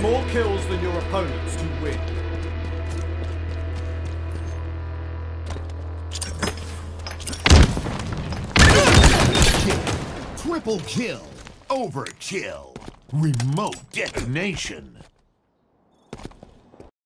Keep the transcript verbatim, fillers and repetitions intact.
more kills than your opponents to win. Triple kill. Overkill. Remote detonation.